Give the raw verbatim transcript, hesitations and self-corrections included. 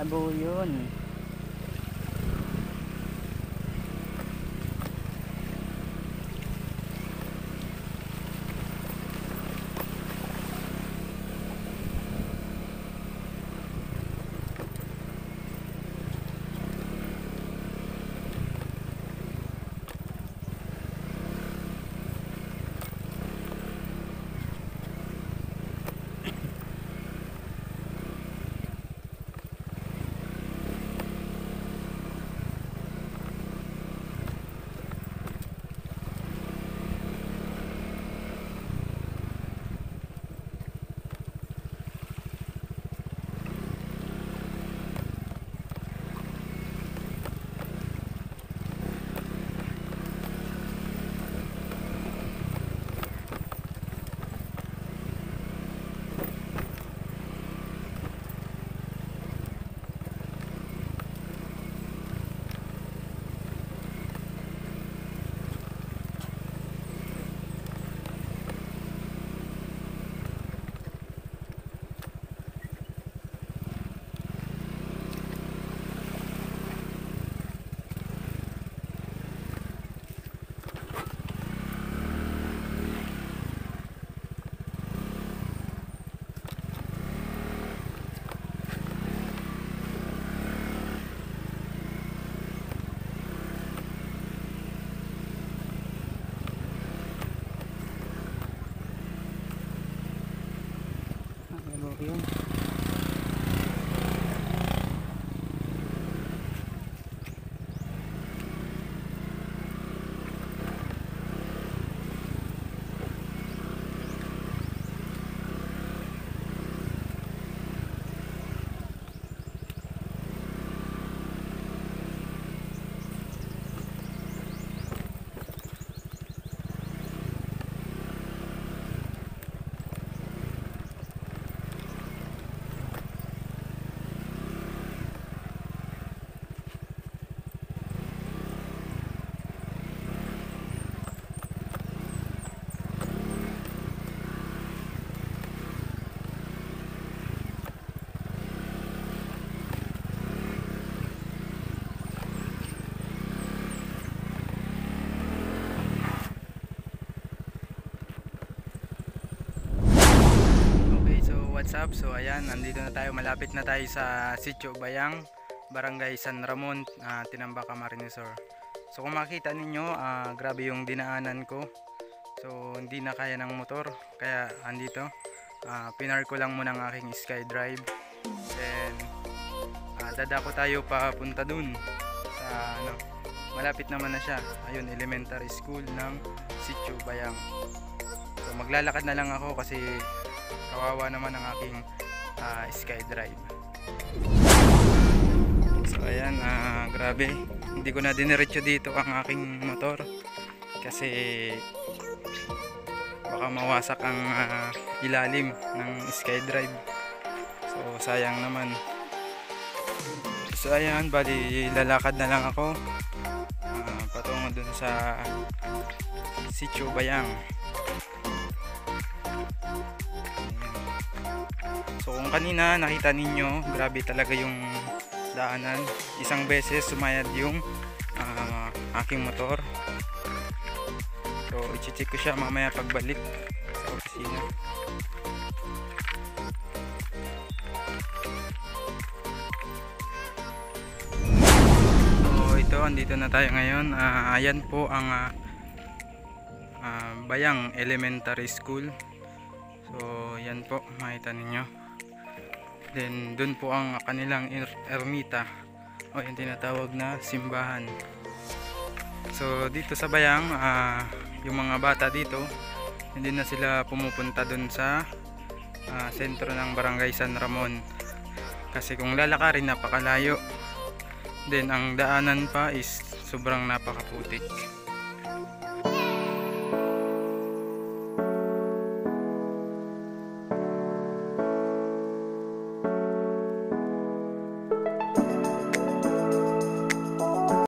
Malabo yun. Yun. What's up? So ayan, nandito na tayo, malapit na tayo sa sitio Bayang, Barangay San Ramon, uh, Tinambac Camarines Sur. So kung makita ninyo, uh, grabe yung dinaanan ko. So hindi na kaya ng motor, kaya andito uh, pinark ko lang muna ang aking sky drive. Then uh, dadako tayo papunta dun sa ano, malapit naman na siya. Ayun, elementary school ng sitio Bayang. So maglalakad na lang ako kasi kawawa naman ang aking uh, sky drive. So ayan, uh, grabe, hindi ko na diniretso dito ang aking motor kasi baka mawasak ang uh, ilalim ng sky drive. So sayang naman. So ayan, bali lalakad na lang ako uh, patungo dun sa sitio Bayang. So kung kanina nakita ninyo, grabe talaga yung daanan. Isang beses sumayad yung uh, aking motor. So i-check ko siya mamaya pagbalik sa opisina. So ito, andito na tayo ngayon. Uh, ayan po ang uh, uh, Bayang Elementary School. So yan po, makita ninyo. Then dun po ang kanilang er ermita o yung tinatawag na simbahan. So dito sa Bayang, uh, yung mga bata dito hindi na sila pumupunta dun sa uh, sentro ng Barangay San Ramon kasi kung lalakarin napakalayo. Then ang daanan pa is sobrang napakaputik.